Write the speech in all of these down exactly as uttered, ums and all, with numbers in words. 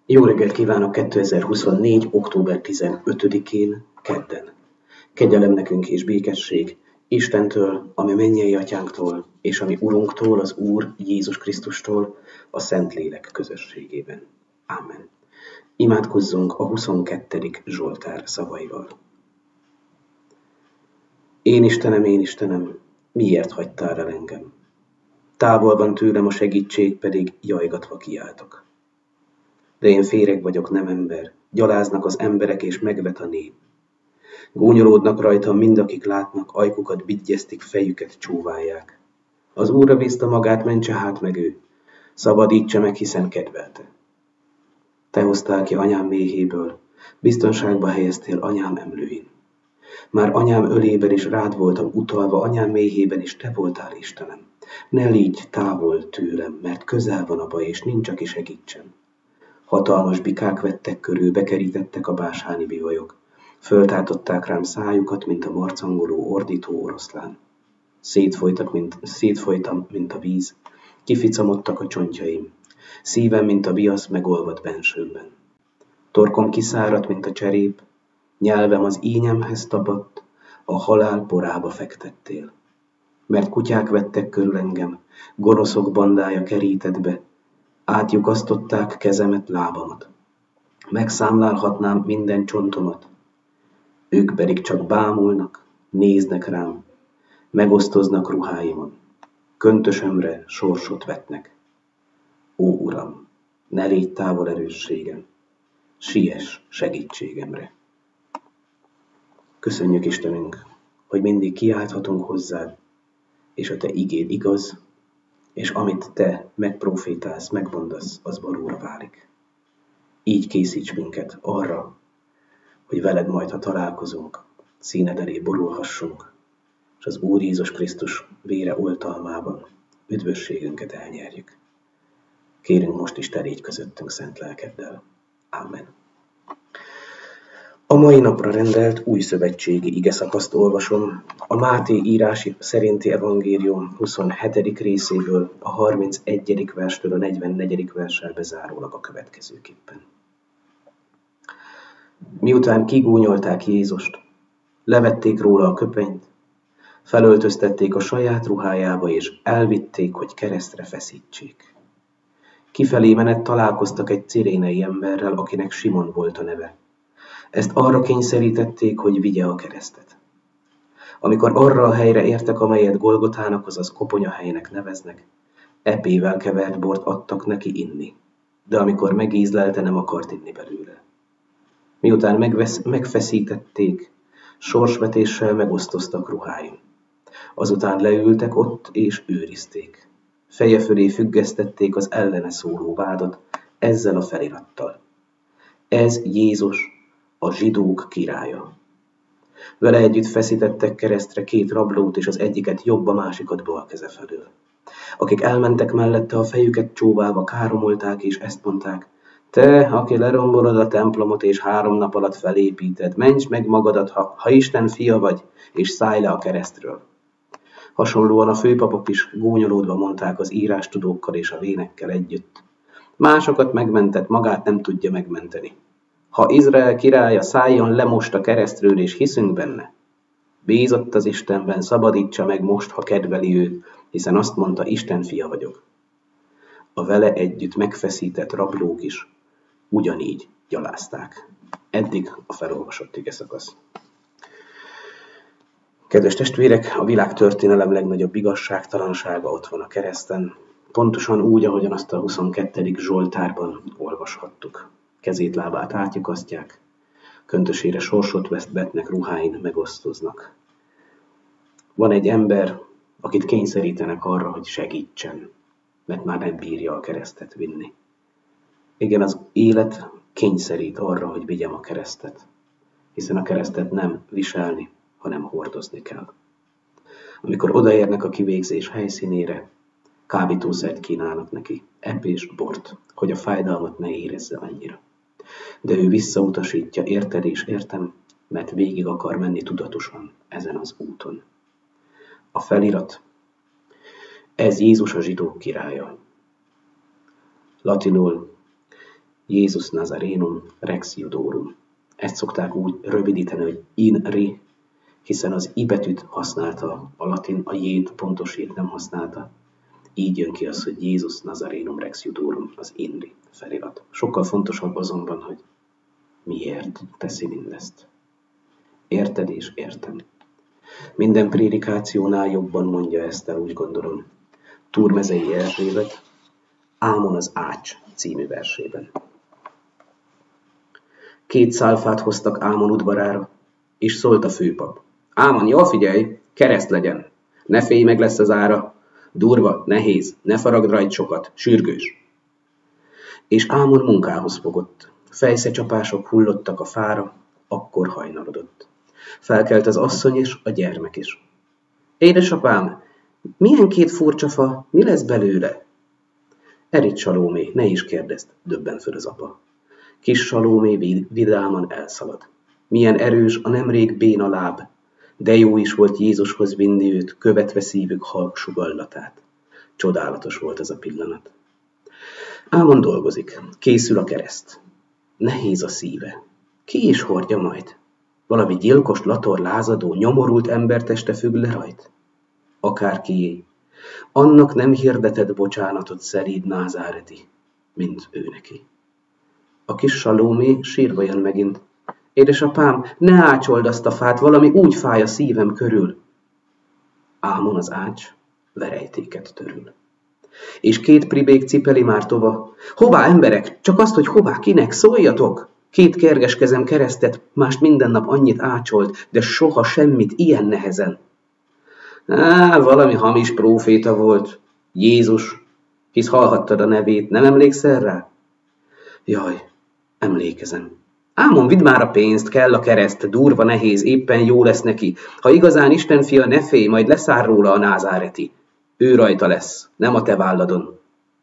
Jó reggelt kívánok kétezer-huszonnégy. október tizenötödikén, kedden. Kegyelem nekünk és békesség Istentől, ami mennyei atyánktól, és ami Urunktól, az Úr Jézus Krisztustól, a Szentlélek közösségében. Ámen. Imádkozzunk a huszonkettedik Zsoltár szavaival. Én Istenem, én Istenem, miért hagytál el engem? Távol van tőlem a segítség, pedig jajgatva kiáltok. De én féreg vagyok, nem ember, gyaláznak az emberek, és megvet a nép. Gúnyolódnak rajtam mindakik látnak, ajkukat bigyeztik, fejüket csóválják. Az Úrra bízta magát, mentse hát meg ő, szabadítsa meg, hiszen kedvelte. Te hoztál ki anyám méhéből, biztonságba helyeztél anyám emlőin. Már anyám ölében is rád voltam utalva, anyám méhében is te voltál, Istenem. Ne légy távol tőlem, mert közel van a baj, és nincs, aki segítsen. Hatalmas bikák vettek körül, bekerítettek a básáni bivajok. Föltátották rám szájukat, mint a marcangoló, ordító oroszlán. Szétfolytak, mint, szétfolytam, mint a víz. Kificamodtak a csontjaim. Szívem, mint a viasz, megolvad bensőmben. Torkom kiszáradt, mint a cserép. Nyelvem az ínyemhez tapadt, a halál porába fektettél. Mert kutyák vettek körül engem, gonoszok bandája kerített be, átlyukasztották kezemet, lábamat. Megszámlálhatnám minden csontomat. Ők pedig csak bámulnak, néznek rám, megosztoznak ruháimon. Köntösömre sorsot vetnek. Ó, Uram, ne légy távol erősségem, siess segítségemre. Köszönjük, Istenünk, hogy mindig kiálthatunk hozzád, és a te igéd igaz, és amit te megprofétálsz, megmondasz, az valóra válik. Így készíts minket arra, hogy veled majd, ha találkozunk, színed elé borulhassunk, és az Úr Jézus Krisztus vére oltalmában üdvösségünket elnyerjük. Kérünk most is, te légy közöttünk szent lelkeddel. Ámen. A mai napra rendelt új szövetségi igeszakaszt olvasom, a Máté írási szerinti evangélium huszonhetedik részéből, a harmincegyedik verstől a negyvennegyedik verssel bezárólag a következőképpen. Miután kigúnyolták Jézust, levették róla a köpenyt, felöltöztették a saját ruhájába, és elvitték, hogy keresztre feszítsék. Kifelé menet találkoztak egy cirénei emberrel, akinek Simon volt a neve. Ezt arra kényszerítették, hogy vigye a keresztet. Amikor arra a helyre értek, amelyet Golgotának, azaz koponyahelynek neveznek, epével kevert bort adtak neki inni, de amikor megízlelte, nem akart inni belőle. Miután megvesz, megfeszítették, sorsvetéssel megosztoztak ruháin. Azután leültek ott és őrizték. Feje fölé függesztették az ellene szóló vádat ezzel a felirattal. Ez Jézus, a zsidók királya. Vele együtt feszítettek keresztre két rablót, és az egyiket jobb, a másikat bal keze felől. Akik elmentek mellette, a fejüket csóválva káromolták, és ezt mondták: te, aki lerombolod a templomot, és három nap alatt felépíted, ments meg magadat, ha, ha Isten fia vagy, és szállj le a keresztről. Hasonlóan a főpapok is gúnyolódva mondták az írástudókkal és a vénekkel együtt: másokat megmentett, magát nem tudja megmenteni. Ha Izrael királya, szálljon le most a keresztről, és hiszünk benne. Bízott az Istenben, szabadítsa meg most, ha kedveli őt, hiszen azt mondta, Isten fia vagyok. A vele együtt megfeszített rablók is ugyanígy gyalázták. Eddig a felolvasott igeszakasz. Kedves testvérek, a világtörténelem legnagyobb igazságtalansága ott van a kereszten, pontosan úgy, ahogyan azt a huszonkettedik Zsoltárban olvashattuk. Kezét, lábát átlyukasztják, köntösére sorsot vetnek, ruháin megosztoznak. Van egy ember, akit kényszerítenek arra, hogy segítsen, mert már nem bírja a keresztet vinni. Igen, az élet kényszerít arra, hogy vigyem a keresztet, hiszen a keresztet nem viselni, hanem hordozni kell. Amikor odaérnek a kivégzés helyszínére, kábítószert kínálnak neki, epés bort, hogy a fájdalmat ne érezze annyira. De ő visszautasítja, érted és értem, mert végig akar menni tudatosan ezen az úton. A felirat: ez Jézus, a zsidók királya. Latinul: Jézus Nazarénum Rex Judorum. Ezt szokták úgy rövidíteni, hogy INRI, hiszen az I betűt használta a latin, a J-t, pontos J-t nem használta. Így jön ki az, hogy Jézus Nazarénum Rex Judorum, az INRI felirat. Sokkal fontosabb azonban, hogy miért teszi mindezt. Érted és értem. Minden prédikációnál jobban mondja ezt el, úgy gondolom, Túrmezei Erzsébet, Ámon az Ács című versében. Két szálfát hoztak Ámon udvarára, és szólt a főpap. Ámon, jól figyelj, kereszt legyen, ne félj, meg lesz az ára, durva, nehéz, ne faragd rajt sokat, sürgős. És Ámon munkához fogott, fejszecsapások hullottak a fára, akkor hajnalodott. Felkelt az asszony és a gyermek is. Édesapám, milyen két furcsa fa, mi lesz belőle? Erit Salómé, ne is kérdezd, döbben föl az apa. Kis Salómé vidáman elszalad. Milyen erős a nemrég béna láb, de jó is volt Jézushoz vinni őt, követve szívük halk sugallatát. Csodálatos volt ez a pillanat. Ámon dolgozik, készül a kereszt. Nehéz a szíve. Ki is hordja majd? Valami gyilkos, lator, lázadó, nyomorult emberteste függ le rajt? Akárkié. Annak nem hirdetett bocsánatot szeríd názáreti, mint ő neki. A kis Salómé sírva jön megint. Édesapám, ne ácsold azt a fát, valami úgy fáj a szívem körül. Ámon az ács verejtéket törül. És két pribék cipeli már tova. Hová, emberek? Csak azt, hogy hová, kinek? Szóljatok! Két kerges kezem keresztet, mást minden nap annyit ácsolt, de soha semmit ilyen nehezen. Á, valami hamis próféta volt. Jézus, hisz hallhattad a nevét, nem emlékszel rá? Jaj, emlékezem. Ámon, vidd már a pénzt, kell a kereszt, durva, nehéz, éppen jó lesz neki. Ha igazán Isten fia, ne félj, majd leszáll róla a názáreti. Ő rajta lesz, nem a te válladon.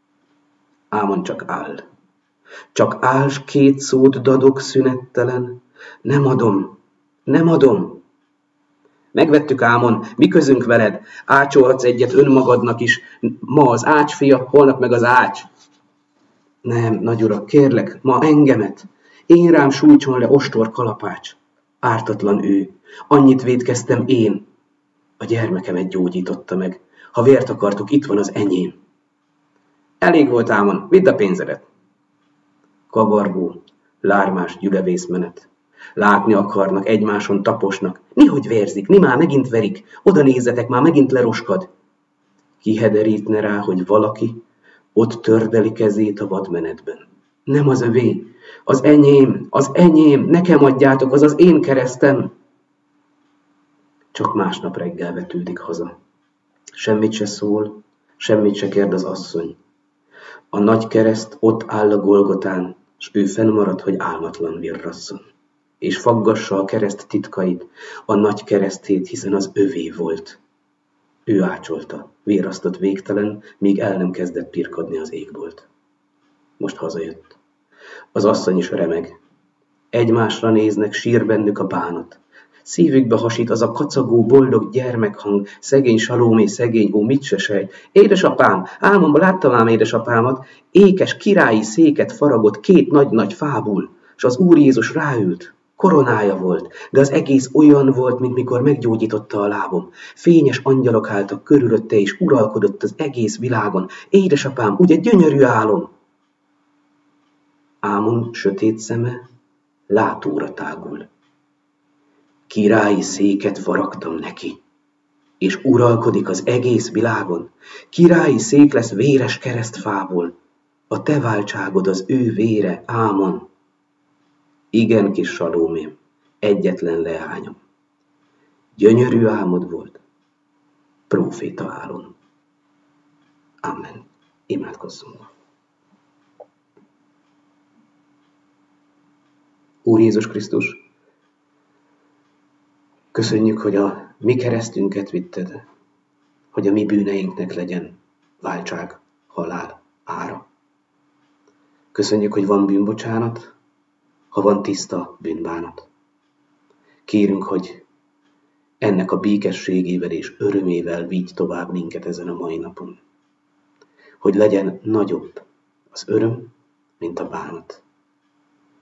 Ámon csak áll. Csak áll, s két szót dadok szünettelen. Nem adom, nem adom. Megvettük, Ámon, mi közünk veled? Ácsolhatsz egyet önmagadnak is. Ma az ács fia, holnap meg az ács. Nem, nagyurak, kérlek, ma engemet. Én rám sújtson le ostor kalapács. Ártatlan ő. Annyit vétkeztem én. A gyermekemet gyógyította meg. Ha vért akartuk, itt van az enyém. Elég volt, Ámon, vidd a pénzedet. Kavargó, lármás gyülevészmenet. Látni akarnak, egymáson taposnak. Nihogy vérzik, ni már megint verik. Oda nézzetek, már megint leroskad. Kihederítne rá, hogy valaki ott tördeli kezét a vadmenetben. Nem az övé, az enyém, az enyém, nekem adjátok, az az én keresztem. Csak másnap reggel vetődik haza. Semmit se szól, semmit se kérd az asszony. A nagy kereszt ott áll a Golgotán, s ő fennmarad, hogy álmatlan virrasszon. És faggassa a kereszt titkait, a nagy keresztét, hiszen az övé volt. Ő ácsolta, vérasztott végtelen, míg el nem kezdett pirkadni az égbolt. Most hazajött. Az asszony is remeg. Egymásra néznek, sír bennük a bánat. Szívükbe hasít az a kacagó, boldog gyermekhang, szegény Salómé, szegény, ó, mit se sejt. Édesapám, álmomban láttam ám édesapámat, ékes királyi széket faragott két nagy-nagy fából, s az Úr Jézus ráült. Koronája volt, de az egész olyan volt, mint mikor meggyógyította a lábom. Fényes angyalok álltak körülötte, és uralkodott az egész világon. Édesapám, ugye gyönyörű álom! Ámon sötét szeme látóra tágul. Királyi széket faragtam neki, és uralkodik az egész világon. Királyi szék lesz véres keresztfából. A te váltságod az ő vére, Ámon. Igen, kis Salómém, egyetlen leányom. Gyönyörű álmod volt, próféta álom. Amen. Imádkozzunk. Úr Jézus Krisztus, köszönjük, hogy a mi keresztünket vitted, hogy a mi bűneinknek legyen váltság, halál, ára. Köszönjük, hogy van bűnbocsánat, ha van tiszta bűnbánat. Kérünk, hogy ennek a békességével és örömével vigy tovább minket ezen a mai napon. Hogy legyen nagyobb az öröm, mint a bánat.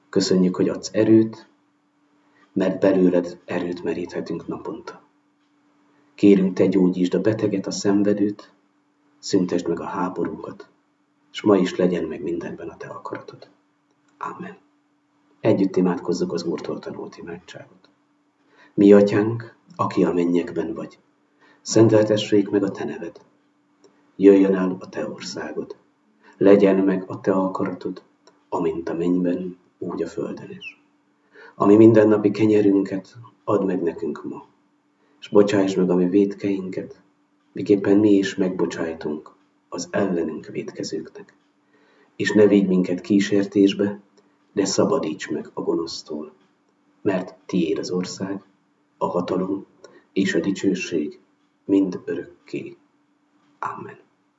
Köszönjük, hogy adsz erőt, mert belőled erőt meríthetünk naponta. Kérünk, te gyógyítsd a beteget, a szenvedőt, szüntesd meg a háborúkat, és ma is legyen meg mindenben a te akaratod. Ámen. Együtt imádkozzuk az Úrtól tanult imádságot. Mi atyánk, aki a mennyekben vagy, szenteltessék meg a te neved. Jöjjön el a te országod. Legyen meg a te akaratod, amint a mennyben, úgy a földön is. Ami mindennapi kenyerünket add meg nekünk ma, és bocsáss meg a mi vétkeinket, miképpen mi is megbocsájtunk az ellenünk vétkezőknek. És ne vigy minket kísértésbe, de szabadíts meg a gonosztól, mert tiéd az ország, a hatalom és a dicsőség mind örökké. Amen.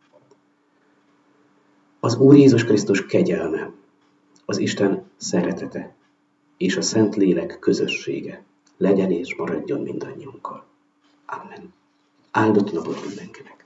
Az Úr Jézus Krisztus kegyelme, az Isten szeretete és a Szentlélek közössége legyen és maradjon mindannyiunkkal. Amen. Áldott napot mindenkinek!